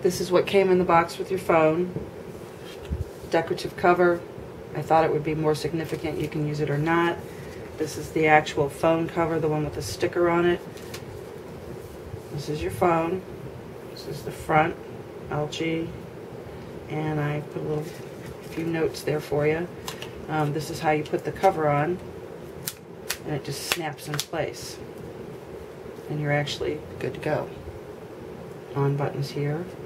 This is what came in the box with your phone. Decorative cover. I thought it would be more significant. You can use it or not. This is the actual phone cover, the one with the sticker on it. This is your phone. This is the front, LG, and I put a few notes there for you. This is how you put the cover on, and it just snaps in place, and you're actually good to go. On buttons here.